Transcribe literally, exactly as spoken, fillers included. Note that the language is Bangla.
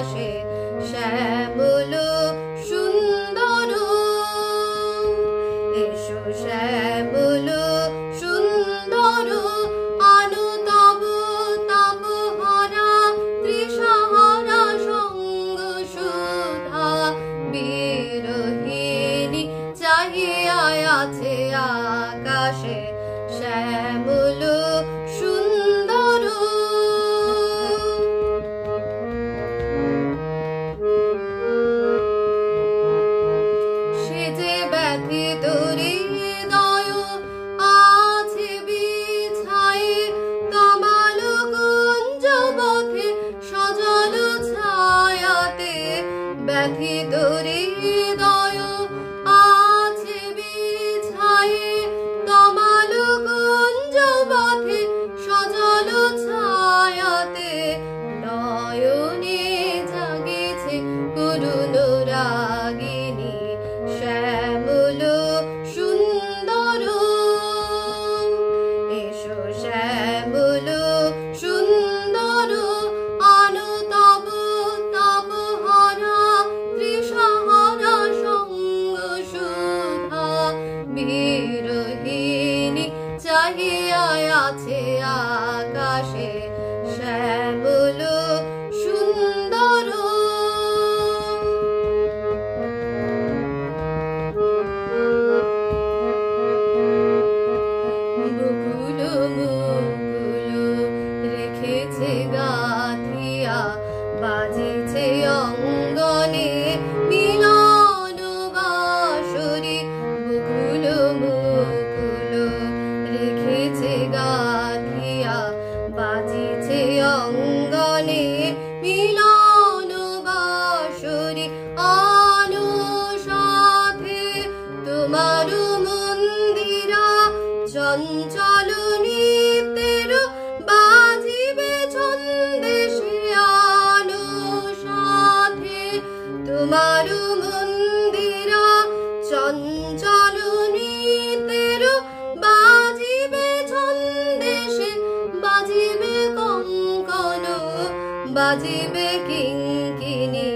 আকাশে শ্যামল সুন্দর এসো শ্যামল সুন্দর আলো তব তব হারা তৃষাহারা সঙ্গ সুধা বিরহিণী চাহিয়া আছে আকাশে শ্যামল সুন্দর সে যে ব্যথিত হৃদয় আছে বিছায়ে তমাল কুঞ্জ পথে সজল ছায়াতে ব্যথিত হৃদয় আছে বিছায়ে তমাল কুঞ্জ পথে সজল ছায়াতে নয়নে জাগেছে করুণ রাগিনী শ্যামল সুন্দর এসো শ্যামল সুন্দর আলো তব তব হারা তৃষাহারা সঙ্গ সুধা বিরহিণী চাহিয়া আছে আকাশে শ্যামল সুন্দর বকুল মুকুল রেখেছে গাথিয়া বাজিছে অঙ্গনে মিলন বাঁশরি বকুল মুকুল রেখেছে গাথিয়া বাজিছে অঙ্গনে মিলন বাঁশরি অনুসাথে তোমার মন্দিরা চঞ্চল নৃত্যের বাজিবে ছন্দে সে অনুসাথে তোমার মন্দিরা চঞ্চল নৃত্যের বাজিবে ছন্দে সে বাজিবে কঙ্কন বাজিবে কিঙ্কিণী